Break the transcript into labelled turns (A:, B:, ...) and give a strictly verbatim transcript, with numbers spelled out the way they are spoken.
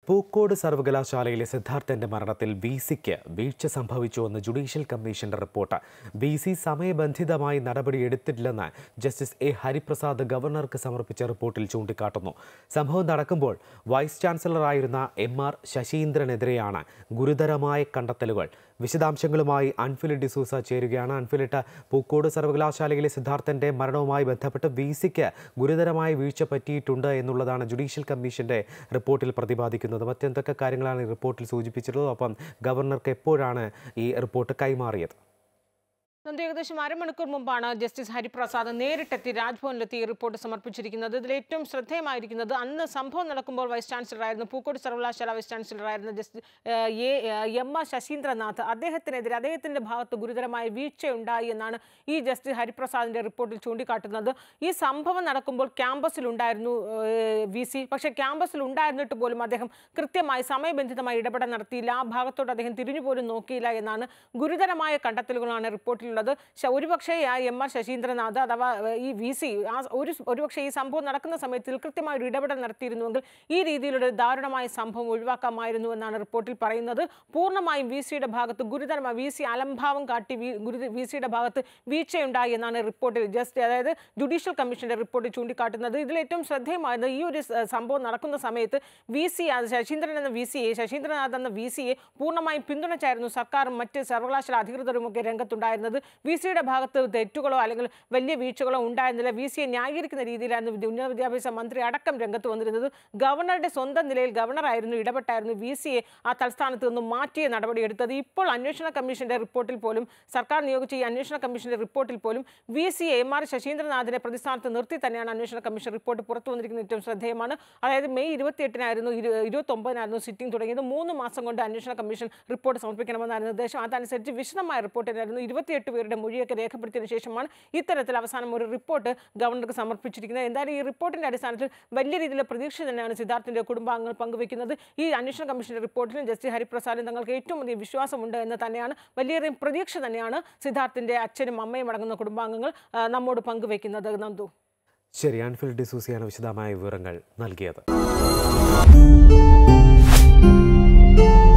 A: പൂക്കോട് സർവകലാശാലയിലെ സിദ്ധാർത്ഥന്റെ മരണത്തിൽ വി സിക്ക് വീഴ്ച സംഭവിച്ചുവെന്ന് ജുഡീഷ്യൽ കമ്മീഷന്റെ റിപ്പോർട്ട്. വി സി സമയബന്ധിതമായി നടപടിയെടുത്തിട്ടില്ലെന്ന് ജസ്റ്റിസ് എ ഹരിപ്രസാദ് ഗവർണർക്ക് സമർപ്പിച്ച റിപ്പോർട്ടിൽ ചൂണ്ടിക്കാട്ടുന്നു. സംഭവം നടക്കുമ്പോൾ വൈസ് ചാൻസലറായിരുന്ന എം ആർ ശശീന്ദ്രനെതിരെയാണ് ഗുരുതരമായ കണ്ടെത്തലുകൾ. വിശദാംശങ്ങളുമായി അൻഫിലിറ്റ് ഡിസൂസ ചേരുകയാണ്. അൻഫിലിറ്റ്, പൂക്കോട് സർവകലാശാലയിലെ സിദ്ധാർത്ഥന്റെ മരണവുമായി ബന്ധപ്പെട്ട് വി സിക്ക് ഗുരുതരമായ വീഴ്ച പറ്റിയിട്ടുണ്ട് എന്നുള്ളതാണ് ജുഡീഷ്യൽ കമ്മീഷന്റെ റിപ്പോർട്ടിൽ പ്രതിപാദിക്കുന്നത്. മറ്റെന്തൊക്കെ കാര്യങ്ങളാണ് ഈ റിപ്പോർട്ടിൽ സൂചിപ്പിച്ചിട്ടുള്ളത്? ഒപ്പം ഗവർണർക്ക് എപ്പോഴാണ് ഈ റിപ്പോർട്ട് കൈമാറിയത്?
B: ഏകദേശം അരമണിക്കൂർ മുമ്പാണ് ജസ്റ്റിസ് ഹരിപ്രസാദ് നേരിട്ടെത്തി രാജ്ഭവനിലെത്തി ഈ റിപ്പോർട്ട് സമർപ്പിച്ചിരിക്കുന്നത്. ഇതിൽ ഏറ്റവും ശ്രദ്ധേയമായിരിക്കുന്നത് അന്ന് സംഭവം നടക്കുമ്പോൾ വൈസ് ചാൻസലറായിരുന്നു പൂക്കോട് സർവകലാശാല വൈസ് ചാൻസലറായിരുന്ന justice A M R Sasindranath. അദ്ദേഹത്തിനെതിരെ അദ്ദേഹത്തിന്റെ ഭാഗത്ത് ഗുരുതരമായ വീഴ്ചയുണ്ടായി എന്നാണ് ഈ ജസ്റ്റിസ് ഹരിപ്രസാദിന്റെ റിപ്പോർട്ടിൽ ചൂണ്ടിക്കാട്ടുന്നത്. ഈ സംഭവം നടക്കുമ്പോൾ ക്യാമ്പസിലുണ്ടായിരുന്നു വി സി. പക്ഷേ ക്യാമ്പസിൽ ഉണ്ടായിരുന്നിട്ട് പോലും അദ്ദേഹം കൃത്യമായി സമയബന്ധിതമായി ഇടപെടൽ നടത്തിയില്ല. ആ ഭാഗത്തോട് അദ്ദേഹം തിരിഞ്ഞുപോലും നോക്കിയില്ല എന്നാണ് ഗുരുതരമായ കണ്ടെത്തലുകളാണ് റിപ്പോർട്ടിൽ. ഒരുപക്ഷെ എം ആർ ശശീന്ദ്രനാഥ് അഥവാ ഈ വി സി ആ ഒരു ഒരുപക്ഷെ ഈ സംഭവം നടക്കുന്ന സമയത്തിൽ കൃത്യമായ ഒരു ഇടപെടൽ നടത്തിയിരുന്നുവെങ്കിൽ ഈ രീതിയിലുള്ള ദാരുണമായ സംഭവം ഒഴിവാക്കാമായിരുന്നു എന്നാണ് റിപ്പോർട്ടിൽ പറയുന്നത്. പൂർണ്ണമായും വി സിയുടെ ഭാഗത്ത് ഗുരുതരമായ വി സി അലംഭാവം കാട്ടി വി സിയുടെ ഭാഗത്ത് വീഴ്ചയുണ്ടായി എന്നാണ് റിപ്പോർട്ടിൽ ജസ്റ്റ് അതായത് ജുഡീഷ്യൽ കമ്മീഷന്റെ റിപ്പോർട്ടിൽ ചൂണ്ടിക്കാട്ടുന്നത്. ഇതിൽ ഏറ്റവും ശ്രദ്ധേയമായത് ഈ ഒരു സംഭവം നടക്കുന്ന സമയത്ത് വി സി ശശീന്ദ്രൻ എന്ന വി സിയെ ശശീന്ദ്രനാഥ് എന്ന വി സിയെ പൂർണ്ണമായും പിന്തുണച്ചായിരുന്നു സർക്കാരും മറ്റ് സർവകലാശാല അധികൃതരുമൊക്കെ രംഗത്തുണ്ടായിരുന്നത്. വി സിയുടെ ഭാഗത്ത് തെറ്റുകളോ അല്ലെങ്കിൽ വലിയ വീഴ്ചകളോ ഉണ്ടായിരുന്നില്ല. വി സിയെ ന്യായീകരിക്കുന്ന രീതിയിലായിരുന്നു ഉന്നത വിദ്യാഭ്യാസ മന്ത്രി അടക്കം രംഗത്ത് വന്നിരുന്നത്. ഗവർണറുടെ സ്വന്തം നിലയിൽ ഗവർണറായിരുന്നു ഇടപെട്ടായിരുന്നു വി സിയെ ആ തൽസ്ഥാനത്ത് നിന്നും മാറ്റിയ നടപടിയെടുത്തത്. ഇപ്പോൾ അന്വേഷണ കമ്മീഷന്റെ റിപ്പോർട്ടിൽ പോലും സർക്കാർ നിയോഗിച്ച ഈ അന്വേഷണ കമ്മീഷന്റെ റിപ്പോർട്ടിൽ പോലും വി സിയെ എം ആർ ശശീന്ദ്രനാഥിനെ പ്രതിസ്ഥാനത്ത് നിർത്തി തന്നെയാണ് അന്വേഷണ കമ്മീഷൻ റിപ്പോർട്ട് പുറത്തു വന്നിരിക്കുന്നത്. ഏറ്റവും ശ്രദ്ധേയമാണ്. അതായത് മെയ് ഇരുപത്തിയെട്ടിനായിരുന്നു ഇരുപത്തി ഒമ്പതിനായിരുന്നു സിറ്റിംഗ് തുടങ്ങിയത്. മൂന്ന് മാസം കൊണ്ട് അന്വേഷണ കമ്മീഷൻ റിപ്പോർട്ട് സമർപ്പിക്കണമെന്നായിരുന്നു നിർദ്ദേശം. അതനുസരിച്ച് വിശദമായ റിപ്പോർട്ടിനായിരുന്നു ഇരുപത്തിയെട്ട് പേരുടെ മൊഴിയൊക്കെ രേഖപ്പെടുത്തിയതിനു ശേഷമാണ് ഇത്തരത്തിൽ അവസാനം ഒരു റിപ്പോർട്ട് ഗവർണർക്ക് സമർപ്പിച്ചിരിക്കുന്നത്. എന്തായാലും ഈ റിപ്പോർട്ടിന്റെ അടിസ്ഥാനത്തിൽ വലിയ രീതിയിലുള്ള പ്രതീക്ഷ തന്നെയാണ് സിദ്ധാർത്ഥിന്റെ കുടുംബാംഗങ്ങൾ പങ്കുവെക്കുന്നത്. ഈ അന്വേഷണ കമ്മീഷന്റെ റിപ്പോർട്ടിലും ജസ്റ്റിസ് ഹരിപ്രസാദിന് തങ്ങൾക്ക് ഏറ്റവും വലിയ വിശ്വാസമുണ്ട് എന്ന് തന്നെയാണ് വലിയ പ്രതീക്ഷ തന്നെയാണ് സിദ്ധാർത്ഥിന്റെ അച്ഛനും അമ്മയും അടങ്ങുന്ന കുടുംബാംഗങ്ങൾ നമ്മോട് പങ്കുവെക്കുന്നത്. നന്ദു,
A: ശരി. അൻഫിലിറ്റ് ഡിസൂസയാണ് വിശദമായ വിവരങ്ങൾ നൽകിയത്.